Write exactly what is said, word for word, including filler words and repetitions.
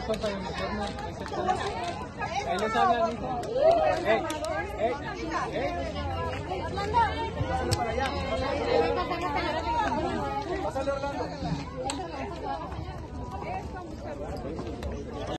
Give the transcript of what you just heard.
Excepto para el uniforme, excepto. Ahí les hablan, hijo. ¡Ey! ¡Ey! ¡Ey! Pásale para allá. Pásale, Orlando.